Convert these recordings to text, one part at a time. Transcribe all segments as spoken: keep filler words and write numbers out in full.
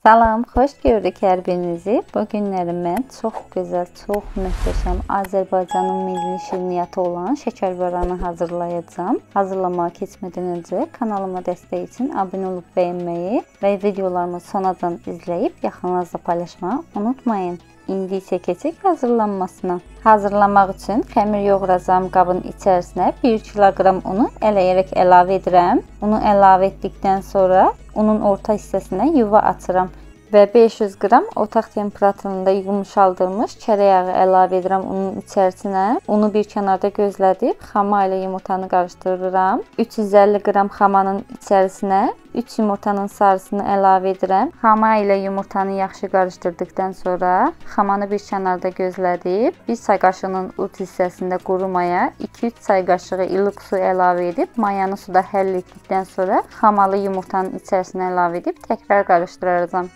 Salam, xoş gördük hər birinizi. Bu günləri mən çox gözəl, çox möhtəşəm Azərbaycanın milli şirniyyatı olan şəkərböranı hazırlayacağam. Hazırlamağa keçmədən öncə kanalıma dəstək üçün abunə olub bəyənməyi və videolarımı sonacan izləyib yaxınlarınızla paylaşmağı unutmayın. İndi isə keçək hazırlanmasına. Hazırlamaq üçün xəmir yoğuracağım qabın içərisinə bir kiloqram unu ələyərək əlavə edirəm. Unu əlavə etdikdən sonra unun orta hissəsinə yuva açıram və beş yüz qram otaq temperaturunda yumşaldılmış çörək yağı əlavə edirəm unun içərisinə. Unu bir kənarda gözlədib xama ilə yumurtanı qarışdırıram. üç yüz əlli qram xamanın içərisinə üç yumurtanın sarısını əlavə edirəm. Xama ilə yumurtanı yaxşı qarışdırdıqdan sonra xamanı bir kənarda gözlədib bir çay qaşığının ult hissəsində quru maya, iki üç çay qaşığı ilıq su əlavə edib mayanı suda həll etdikdən sonra xamalı yumurtanın içərisinə əlavə edib təkrar qarışdıracağam.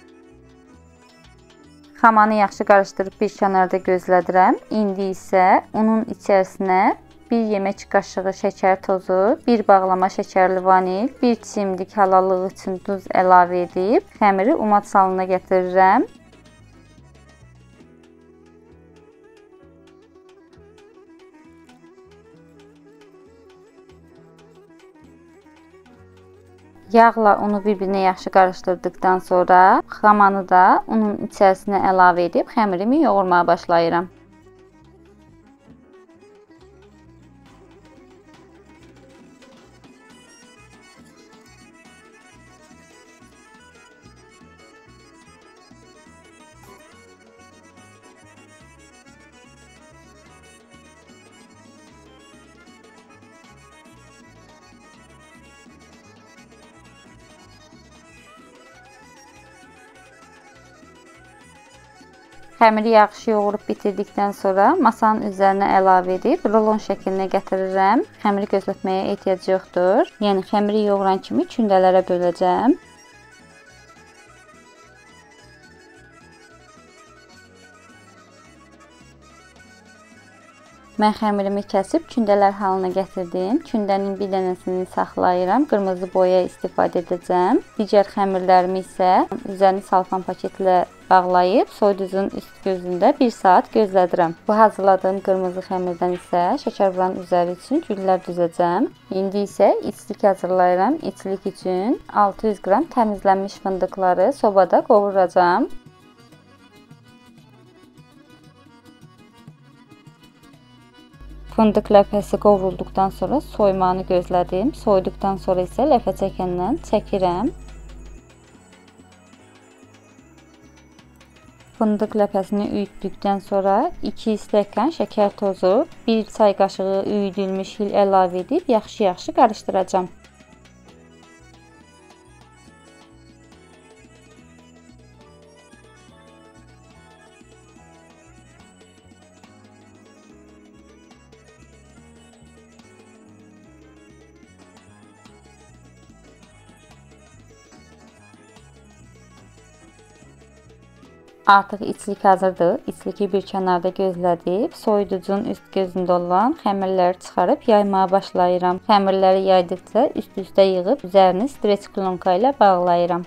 Xamanı yaxşı qarışdırıb bir kənarda gözlədirəm. İndi isə unun içərisinə bir yemək qaşığı şəkər tozu, bir bağlama şəkərli vanil, bir çimdik halallıq üçün duz əlavə edib xəmiri umad salına gətirirəm. Yağla unu bir-birinə yaxşı qarışdırdıqdan sonra xamanı da unun içərisinə əlavə edib xəmirimi yoğurmağa başlayıram. Xəmiri yaxşı yoğurub bitirdikdən sonra masanın üzərinə əlavə edib rolon şəklinə gətirirəm. Xəmiri gözlətməyə ehtiyac yoxdur. Yəni xəmiri yoğuran kimi kündələrə böləcəm. Mən xəmirimi kəsib kündələr halına gətirdim. Kündənin bir dənəsini saxlayıram. Qırmızı boya istifadə edəcəm. Digər xəmirlərimi isə üzərini salfan paketlə bağlayıb soyuducunun üst gözündə bir saat gözlədirəm. Bu hazırladığım qırmızı xəmirdən isə şəkərburanın üzəri üçün güllər düzəcəm. İndi isə içlik hazırlayıram. İçlik üçün altı yüz qram təmizlənmiş fındıqları sobada qovuracağam. Fındıq ləpəsi qovrulduqdan sonra soymanı gözlədim. Soyduqdan sonra isə ləpə çəkəndən çəkirəm. Fındıq ləpəsini üyütdükdən sonra iki stəkan şəkər tozu, bir çay qaşığı üyüdülmüş hil əlavə edib yaxşı-yaxşı qarışdıracağam. Artıq içlik hazırdır. İçliki bir kənarda gözlədib, soyuducunun üst gözündə olan xəmirləri çıxarıb yaymağa başlayıram. Xəmirləri yaydıqca üst-üstə yığıb üzərini streç klonka ilə bağlayıram.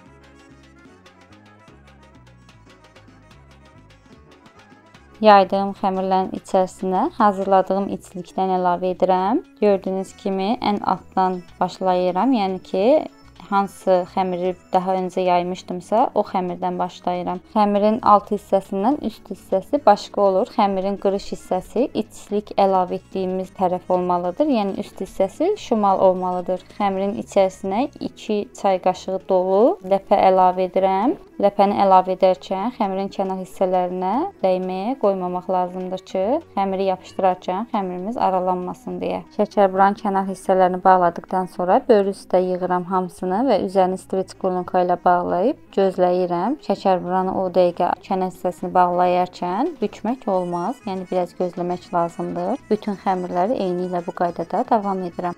Yaydığım xəmirlərin içərisinə hazırladığım içlikdən əlavə edirəm. Gördüyünüz kimi ən altdan başlayıram. Yəni ki, hansı xəmiri daha öncə yaymışdımsa, o xəmirdən başlayıram. Xəmirin alt hissəsindən üst hissəsi başqa olur. Xəmirin qırış hissəsi içlik əlavə etdiyimiz tərəf olmalıdır. Yəni üst hissəsi şimal olmalıdır. Xəmirin içərisinə iki çay qaşığı dolu ləpə əlavə edirəm. Ləpəni əlavə edərkən xəmirin kənar hissələrinə dəyməyə qoymamaq lazımdır ki, xəmiri yapışdırarkən xəmirimiz aralanmasın deyə. Şəkərburanın kənar hissələrini bağladıqdan sonra böl üstə yığıram hamısını və üzərini streç klonka ilə bağlayıb gözləyirəm. Şəkərburanı o dəqiqə kənar hissəsini bağlayarkən bükmək olmaz. Yəni biraz gözləmək lazımdır. Bütün xəmirləri eyni ilə bu qaydada davam edirəm.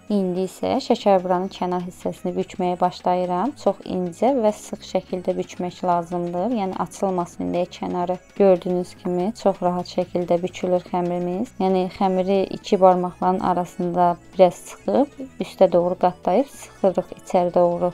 İndi isə şəkərburanın kənar hissəsini bükməyə başlayıram. Çox incə və sıx şəkildə bükmək lazımdır. Yəni açılmasın deyə kənarı. Gördüyünüz kimi çox rahat şəkildə bükülür xəmirimiz. Yəni xəmiri iki barmaqların arasında biraz sıxıb üstə doğru qatlayıb sıxırıq içəri doğru.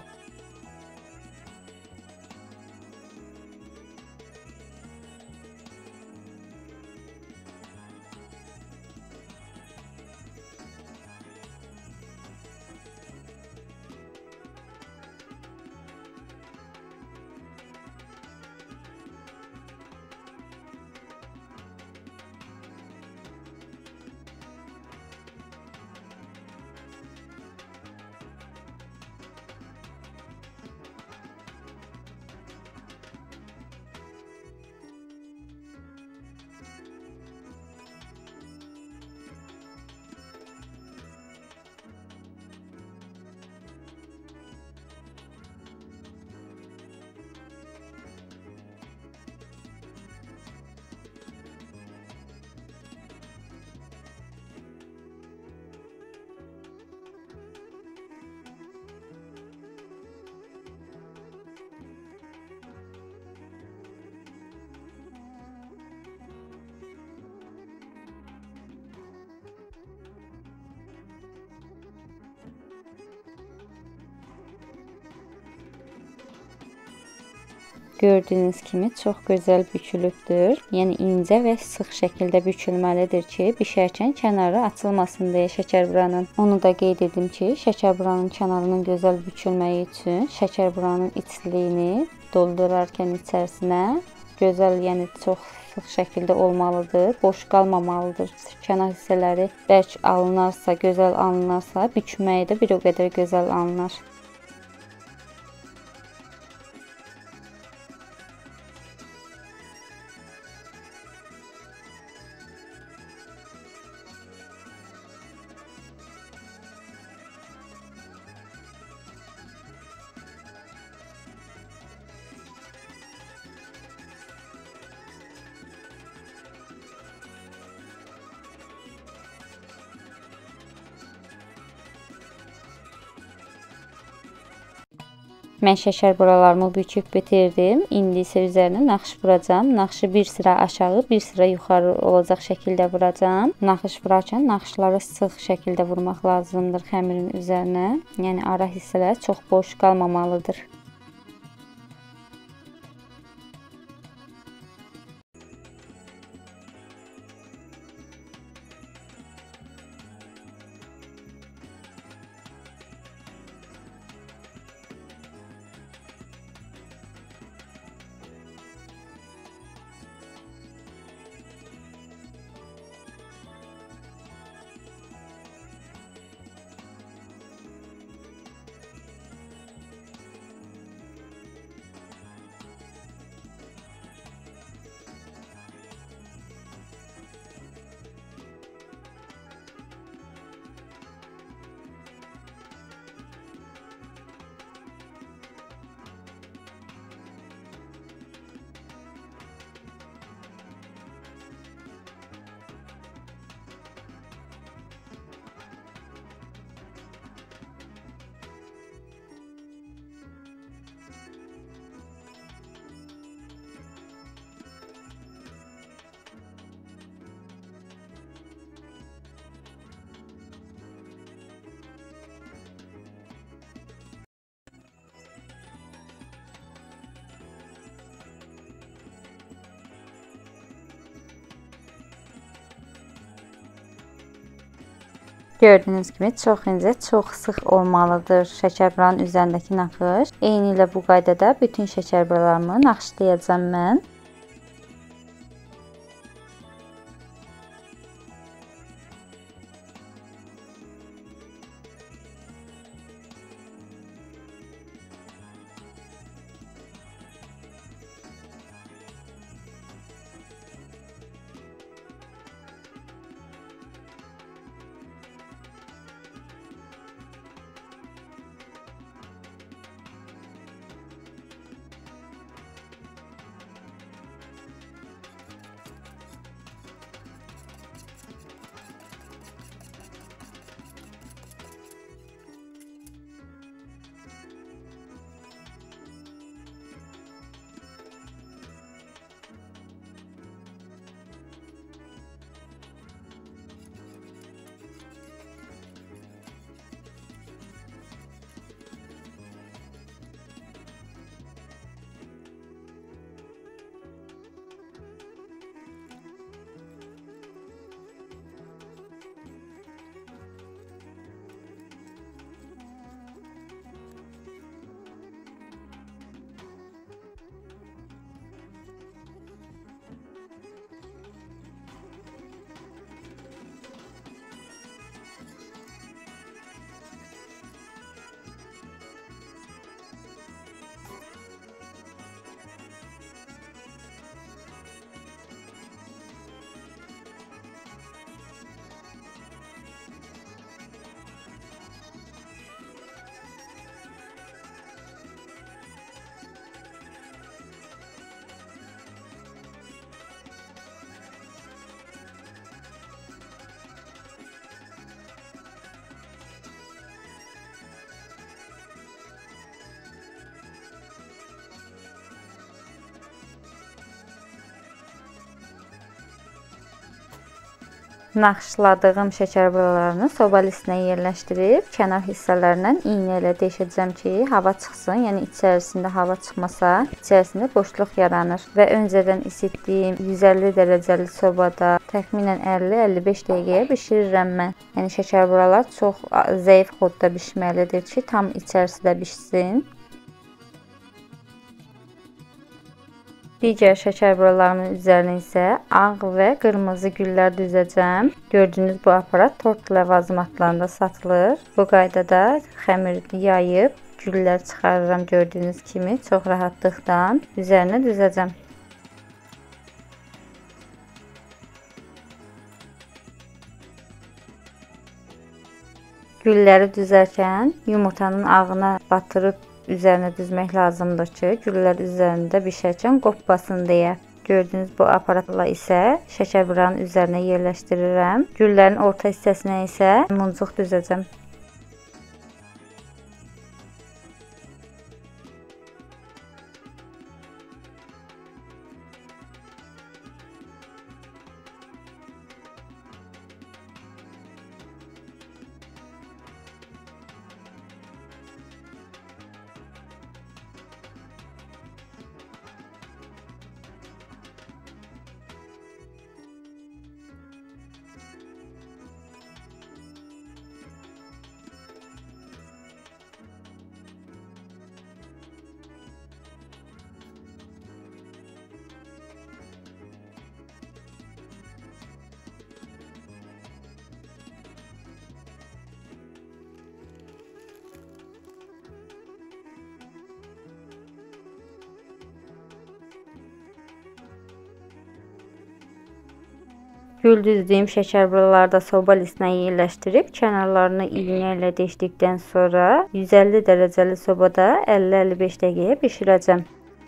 Gördüyünüz kimi çox gözəl bükülübdür. Yəni incə və sıx şəkildə bükülməlidir ki, bişərkən kənarı açılmasın deyə şəkərburanın. Onu da qeyd edim ki, şəkərburanın kənarının gözəl bükülməyi üçün şəkərburanın içliyini doldurarkən içərisinə gözəl, yəni çox sıx şəkildə olmalıdır. Boş qalmamalıdır. Kənar hissələri bərk alınarsa, gözəl alınarsa, bükməyi də bir o qədər gözəl alınır. Mən şəkərburalarımı büküb bitirdim. İndi isə üzərinə naxış vuracağam. Naxışı bir sıra aşağı, bir sıra yuxarı olacaq şəkildə vuracağam. Naxış vurarkən naxışları sıx şəkildə vurmaq lazımdır xəmirin üzərinə. Yəni ara hissələr çox boş qalmamalıdır. Gördüyünüz kimi çox incə, çox sıx olmalıdır şəkərburanın üzərindəki naxış. Eyni ilə bu qaydada bütün şəkərburalarımı naxışlayacağam mən. Naxışladığım şəkər buralarını soba listinə yerləşdirib kənar hissələrindən iynə ilə deşəcəm ki, hava çıxsın. Yəni içərisində hava çıxmasa, içərisində boşluq yaranır və öncədən isitdiyim yüz əlli dərəcəli sobada təxminən əlli əlli beş dəqiqəyə bişirirəm mən. Yəni şəkər buralar çox zəif xodda bişməlidir ki, tam içərisidə bişsin. Digər şəkər buralarının üzərinə isə ağ və qırmızı güllər düzəcəm. Gördüyünüz bu aparat tort ləvazimatlarında satılır. Bu qaydada xəmiri yayıb güllər çıxarıram gördüyünüz kimi çox rahatlıqla üzərinə düzəcəm. Gülləri düzərkən yumurtanın ağına batırıb üzərinə düzmək lazımdır ki, güllər üzərində bişərkən qopmasın deyə. Gördüyünüz bu aparatla isə şəkər buranın üzərinə yerləşdirirəm. Güllərin orta hissəsinə isə muncuq düzəcəm. Gül düzdüyüm şəkər buraları da soba listinə yerləşdirib kənarlarını iynə ilə deşdikdən sonra yüz əlli dərəcəli sobada əlli əlli beş dəqiqəyə bişirəcəm.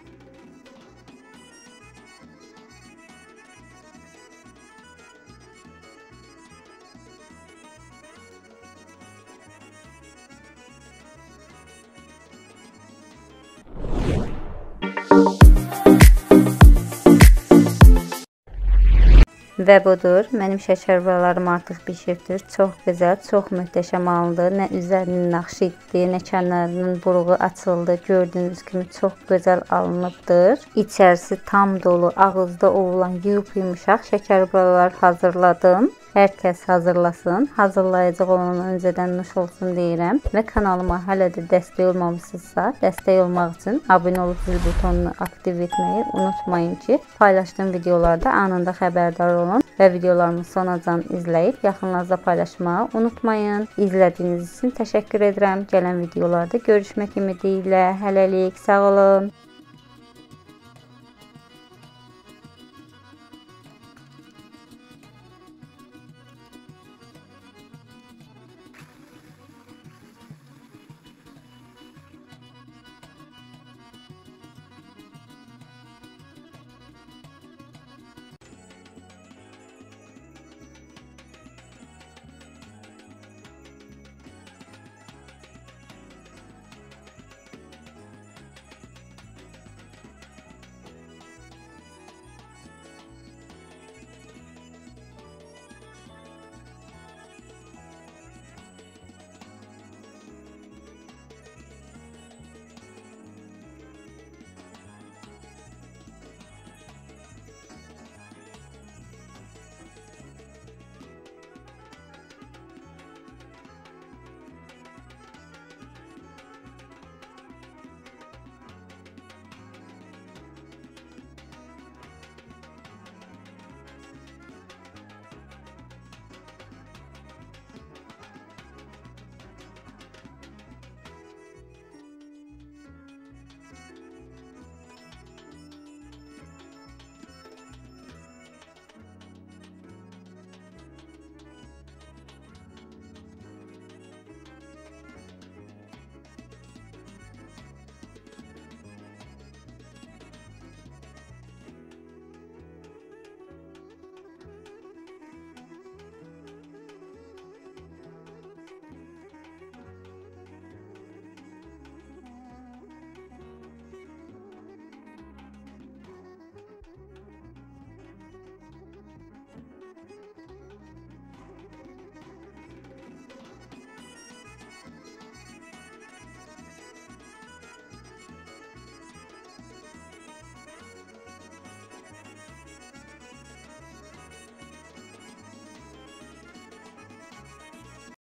Və budur, mənim şəkər buralarım artıq bişibdir. Çox gözəl, çox möhtəşəm alındı. Nə üzərinin naxşı etdi, nə kənarının buruğu açıldı. Gördüyünüz kimi çox gözəl alınıbdır. İçərisi tam dolu, ağızda ovulan yumuşaq şəkər buralar hazırladım. Hər kəs hazırlasın. Hazırlayacaq olan öncədən nuş olsun deyirəm. Və kanalıma hələ də dəstək olmamışsınızsa, dəstək olmaq üçün abunə olub zil butonunu aktiv etməyi unutmayın ki, paylaşdığım videolarda anında xəbərdar olun və videolarımı sonacan izləyib yaxınlarınızla paylaşmağı unutmayın. İzlədiyiniz üçün təşəkkür edirəm. Gələn videolarda görüşmək ümidi ilə hələlik sağ olun.